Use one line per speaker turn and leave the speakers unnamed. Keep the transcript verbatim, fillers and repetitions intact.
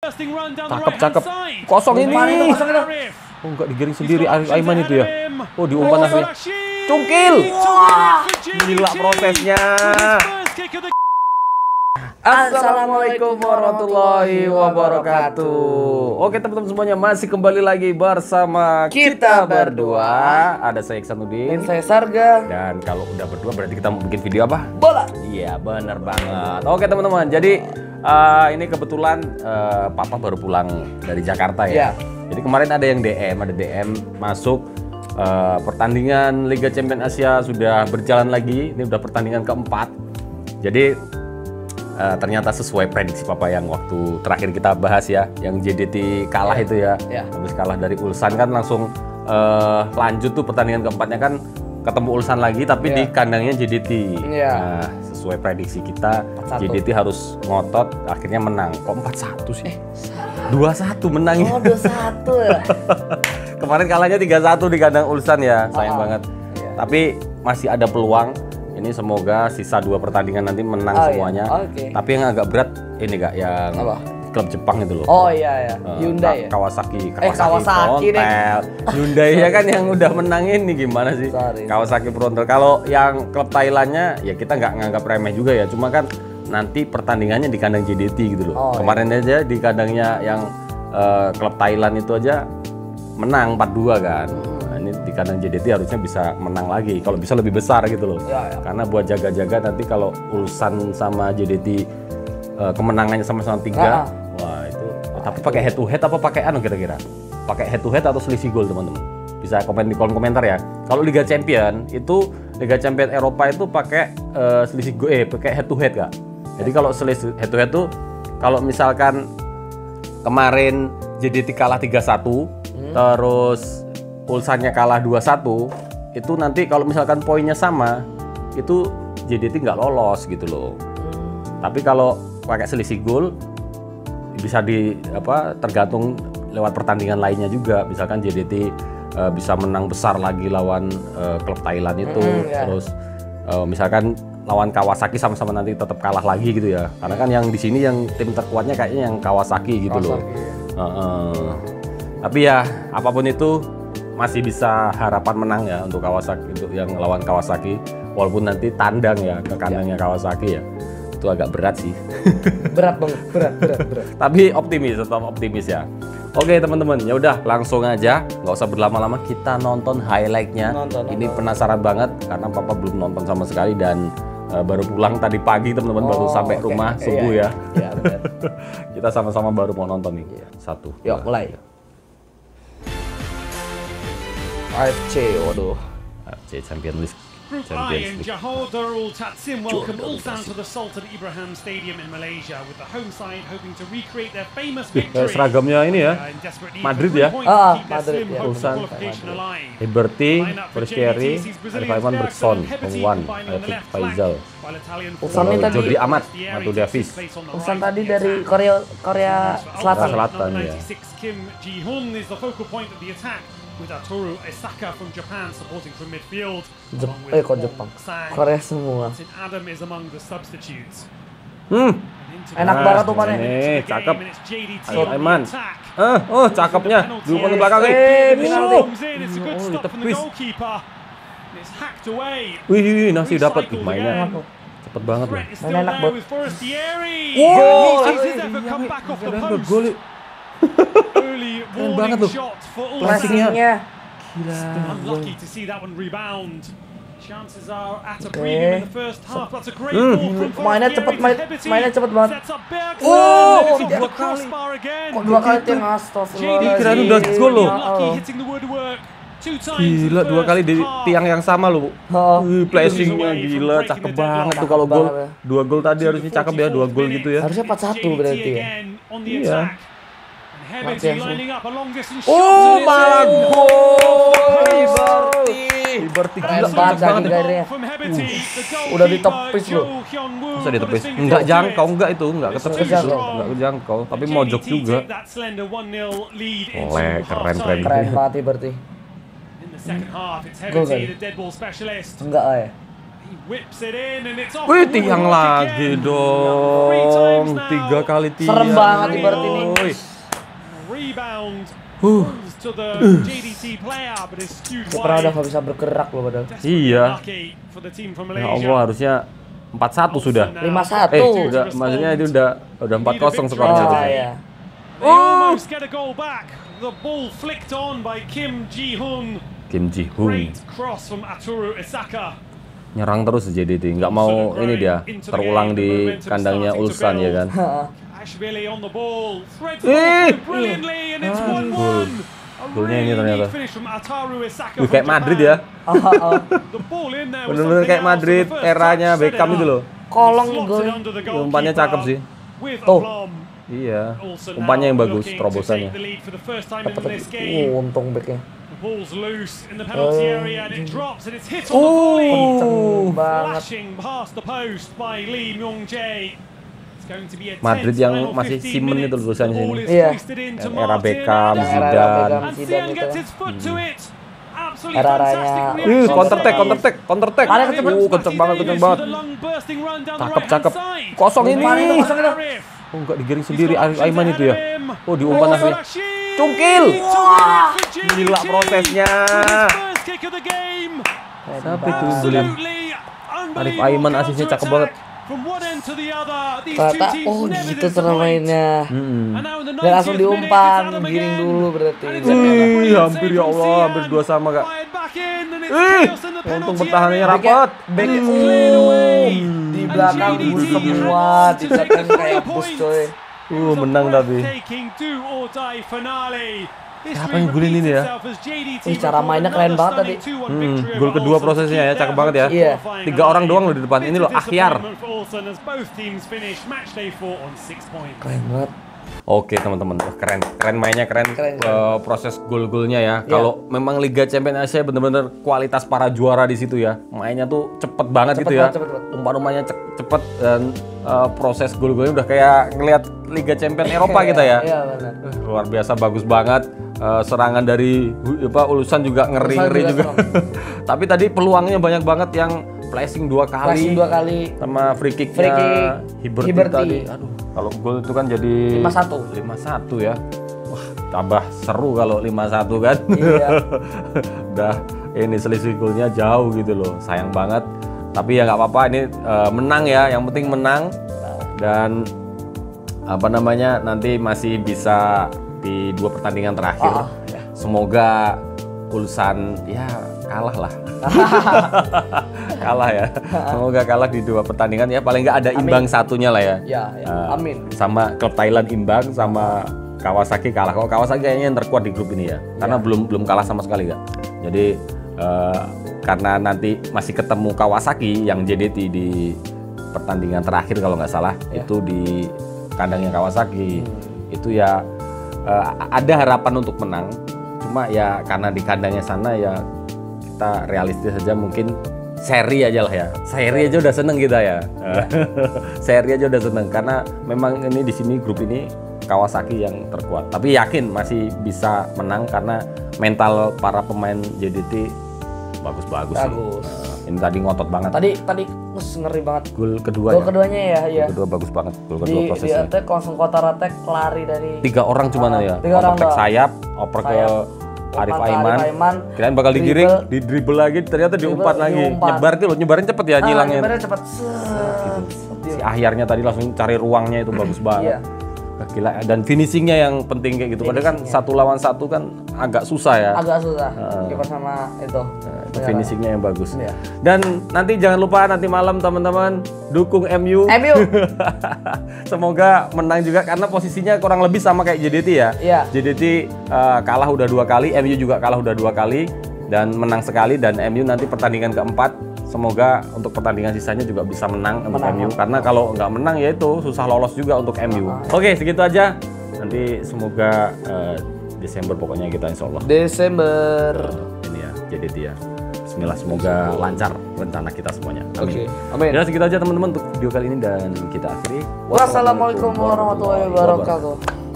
Cakep, cakep. Kosong ini. Oh, enggak digiring sendiri Aiman itu ya. Oh, diumpan akhirnya. Cungkil. Wah, gila prosesnya. Assalamualaikum warahmatullahi wabarakatuh. Oke teman-teman semuanya, masih kembali lagi bersama kita berdua. Ada saya Iksanuddin,
saya Sarga.
Dan kalau udah berdua berarti kita mau bikin video apa?
Bola.
Iya bener banget. Oke teman-teman, jadi uh, ini kebetulan uh, Papa baru pulang dari Jakarta ya.
Ya.
Jadi kemarin ada yang D M, ada D M masuk uh, pertandingan Liga Champions Asia sudah berjalan lagi. Ini udah pertandingan keempat. Jadi Uh, ternyata sesuai prediksi Papa yang waktu terakhir kita bahas ya, yang J D T kalah yeah. itu ya, yeah. habis kalah dari Ulsan kan langsung uh, lanjut tuh pertandingan keempatnya kan ketemu Ulsan lagi tapi yeah. di kandangnya J D T. Yeah. Nah, sesuai prediksi kita J D T harus ngotot, akhirnya menang. Kok empat satu sih? Eh, dua satu menang.
Oh, dua satu ya.
Kemarin kalahnya tiga satu di kandang Ulsan ya, sayang oh, banget. Yeah. Tapi masih ada peluang. Ini semoga sisa dua pertandingan nanti menang oh, semuanya. Iya. Okay. Tapi yang agak berat ini Kak, yang apa? Klub Jepang itu loh.
Oh iya ya. Uh,
Hyundai ya? Kawasaki.
Kawasaki, eh, Kawasaki deh.
Hyundai ya kan yang udah menang ini gimana sih? Sorry. Kawasaki Frontal. Kalau yang klub Thailandnya ya kita nggak nganggap remeh juga ya. Cuma kan nanti pertandingannya di kandang J D T gitu loh. Oh, kemarin iya. aja di kandangnya yang uh, klub Thailand itu aja menang empat dua kan. Hmm. Ini di kandang J D T harusnya bisa menang lagi, kalau bisa lebih besar gitu loh. Ya, ya. Karena buat jaga-jaga nanti kalau Ulsan sama J D T uh, kemenangannya sama-sama tiga, ah. wah itu. Oh, tapi pakai head to head apa pakai anu kira-kira? Pakai head to head atau selisih gol teman-teman? Bisa komen di kolom komentar ya. Kalau Liga Champion itu Liga Champion Eropa itu pakai uh, selisih gol, eh pakai head to head Kak. Jadi kalau selisih head to head tuh kalau misalkan kemarin J D T kalah tiga satu, hmm. terus Ulsannya kalah dua satu, itu nanti kalau misalkan poinnya sama, itu J D T nggak lolos gitu loh. Hmm. Tapi kalau pakai selisih gol, bisa di apa tergantung lewat pertandingan lainnya juga. Misalkan J D T uh, bisa menang besar lagi lawan uh, klub Thailand itu, hmm, ya. terus uh, misalkan lawan Kawasaki sama-sama nanti tetap kalah lagi gitu ya. Karena kan yang di sini yang tim terkuatnya kayaknya yang Kawasaki gitu Kawasaki, loh. Ya. Uh, uh. Tapi ya apapun itu, masih bisa harapan menang ya untuk Kawasaki, untuk yang lawan Kawasaki, walaupun nanti tandang ya ke kandangnya ya. Kawasaki ya, itu agak berat sih.
Berat banget, berat, berat, berat.
Tapi optimis, tetap optimis ya. Oke teman-teman, ya udah langsung aja, nggak usah berlama-lama, kita nonton highlightnya. Nonton, Ini nonton. penasaran banget karena Papa belum nonton sama sekali dan uh, baru pulang tadi pagi teman-teman, oh, baru sampai okay. rumah okay, subuh iya. ya. ya kita sama-sama baru mau nonton nih. Iya. Satu.
Yuk mulai. A F C, waduh.
A F C Champions League.
Group I and Johor Darul Tatsim welcome Ulsan to the Sultan Ibrahim Stadium in Malaysia with the home side hoping to recreate their famous victory.
Seragamnya ini ya, Madrid ya.
Ah, Madrid ya.
Ulsan, Liberty, Perseri, Arif Aiman, Bergson, Pengwan, Faisal.
Ulsan ini tadi
Jordi Amat, Matu Davis.
Ulsan tadi dari Korea Korea Selatan.
Selatan ya.
Kim Ji-hoon is the focal point of the attack, with Atoru Esaka from Japan supporting from midfield.
Jep eh kok Jepang? Korea semua.
Adam is among the substitutes.
Hmm.
Enak nah, banget umpannya.
Nih, cakep. Aiman. Ah, oh cakepnya. Dulu ke belakang.
Eh, penalti.
Oh, ditepis. Wih, nasi dapat mainnya. Cepet banget loh.
Mainnya enak banget.
Wow, gol. Keren banget loh.
Passingnya.
Gila.
Mainnya cepet, main, mainnya cepet banget. Oh, dua kali. Kok dua kali yang astagfirullah.
Kirain udah gol loh. Gila, dua kali di tiang yang sama loh. Wih, placingnya gila, cakep banget tuh kalau gol. Dua gol tadi harusnya cakep ya, dua gol gitu ya.
Harusnya empat satu berarti ya.
Iya.
Oh, malah gol Liberty.
Liberty
gila banget ya. Udah ditepis loh.
Masa ditepis? Enggak jangkau, enggak itu, enggak ketepis itu. Enggak jangkau, tapi mojok juga. Oleh, keren keren.
Keren banget berarti. Gol kan? Enggak ya.
Wih, tiang lagi dong. Tiga kali tiang.
Serem banget ibarat ini.
Huh.
Pernah udah gak bisa bergerak loh padahal.
Iya. Ya Allah, harusnya empat satu sudah.
lima satu.
Eh, udah, maksudnya itu udah udah empat kosong skornya.
Oh,
tuh.
iya.
Oh.
The ball flicked on by Kim Ji-hoon.
Kim Ji-hoon.
Great cross from Ataru Isaka.
Nyerang terus J D T, nggak mau ini dia terulang di kandangnya Ulsan ya kan.
Ashvili on the ball. Threads
Eh.
brilliantly and it's one one.
Golnya ini ternyata.
Wih,
Wih, kayak Madrid ya. Bener-bener kayak Madrid eranya Beckham itu loh.
Kolong gol.
Umpannya cakep sih.
Tuh.
Iya, umpannya yang bagus, terobosannya.
Uh, untung backnya.
Oh,
banget.
Madrid yang masih simen itu tulisannya sini.
Iya.
Era Beckham, Zidane.
Zidane itu. Era-eranya.
Ih, counter attack, counter attack, counter attack.
Ada kecepet.
Uh, kenceng banget, kenceng banget. Cakep, cakep. Kosong ini.
Kosong itu.
Oh, enggak digiring sendiri Arif Aiman itu ya. Oh, diumpan asli. Cungkil.
Wah,
gila prosesnya. Siapa itu golin? Arif Aiman asisnya cakep banget.
Ternyata, oh gitu cara mainnya.
Hmm.
Dan langsung diumpan, giring dulu berarti.
Wih, hampir ya Allah, hampir dua sama kak. Ih, untung pertahanannya rapat.
Back, uh, di belakang bus semua, di belakang kayak bus coy.
Uh, menang tapi. Siapa yang golin ini ya?
Ih, cara mainnya keren banget tadi.
Hmm, gol kedua prosesnya ya, cakep banget ya.
Iya.
Tiga orang doang loh di depan. Ini loh, Akhyar.
Keren banget.
Oke teman-teman, keren, keren mainnya, keren,
Keren,
uh, proses gol-golnya ya.
Iya.
Kalau memang Liga Champions Asia bener-bener kualitas para juara di situ ya. Mainnya tuh cepet banget
Cepet
gitu
banget,
ya.
cepet banget.
Umpan-umpannya ce- cepet dan uh, proses gol-golnya udah kayak ngelihat Liga Champions Eropa kita ya.
Iya benar.
Uh, luar biasa, bagus banget. Uh, serangan dari hu- apa Ulusan juga ngeri-ngeri
Ulusan
juga.
juga
Tapi tadi peluangnya banyak banget yang flashing dua kali.
Flashing dua kali.
Sama free
Free
kicknya
kick
Hiberti,
Hiberti.
tadi. Aduh, kalau gol itu kan jadi
lima satu.
lima satu ya. Wah, tambah seru kalau lima satu kan.
Iya.
Udah ini selisih golnya jauh gitu loh. Sayang banget. Tapi ya nggak apa-apa, ini uh, menang ya. Yang penting menang. Dan apa namanya? Nanti masih bisa di dua pertandingan terakhir.
Oh, ya.
Semoga Ulsan ya kalah lah. Kalah ya. Semoga kalah di dua pertandingan ya. Paling nggak ada imbang
Amin.
satunya lah ya.
Ya, ya.
Uh,
Amin.
Sama klub Thailand imbang, sama Kawasaki kalah. Kalau Kawasaki kayaknya yang terkuat di grup ini ya. Karena
Ya.
belum belum kalah sama sekali kan. Jadi uh, karena nanti masih ketemu Kawasaki yang J D T di pertandingan terakhir kalau nggak salah,
Ya.
itu di kandangnya Kawasaki.
Hmm.
Itu ya uh, ada harapan untuk menang. Cuma ya karena di kandangnya sana ya kita realistis saja, mungkin seri aja lah ya. Seri aja udah seneng kita ya. Seri aja udah seneng karena memang ini di sini grup ini Kawasaki yang terkuat. Tapi yakin masih bisa menang karena mental para pemain J D T bagus-bagus. sih.
Bagus.
Nah, ini tadi ngotot banget.
Tadi tadi us, ngeri banget.
Gol kedua.
Gol keduanya ya, iya.
Gol kedua bagus banget. Gol kedua
Di, di
prosesnya.
attack langsung counter attack lari dari
Tiga orang cuma
Ah,
ya.
tiga orang
Oper
doang.
sayap, oper ke
Sayap.
Arif
Umpan ke
Aiman.
Arif Aiman.
Kirain bakal digiring,
Dribble.
di dribble lagi, ternyata diumpan
Dribble,
lagi.
diumpan.
Nyebar tuh, nyebarin cepet ya,
Ah,
nyilangnya.
nyebarnya cepet. Set.
Si akhirnya tadi langsung cari ruangnya itu bagus banget.
Iya.
Gila, dan finishingnya yang penting kayak gitu. Padahal kan
Finishingnya.
satu lawan satu kan agak susah ya.
Agak susah.
Ah.
Kiper sama itu.
Nah, itu finishingnya yang bagus.
Iya.
Dan nanti jangan lupa nanti malam teman-teman dukung M U.
M U.
Semoga menang juga karena posisinya kurang lebih sama kayak J D T ya.
Iya.
J D T uh, kalah udah dua kali, M U juga kalah udah dua kali dan menang sekali, dan M U nanti pertandingan keempat. Semoga untuk pertandingan sisanya juga bisa menang, untuk
Menang.
M U karena kalau nggak menang ya itu susah lolos juga untuk M U. Oke, segitu aja. Nanti semoga uh, Desember pokoknya kita insya Allah.
Desember.
Ini ya J D T ya. Bismillah, semoga lancar rencana kita semuanya.
Oke.
Amin.
Amin.
Ya segitu aja teman-teman untuk video kali ini dan kita akhiri.
Wassalamualaikum warahmatullahi wabarakatuh.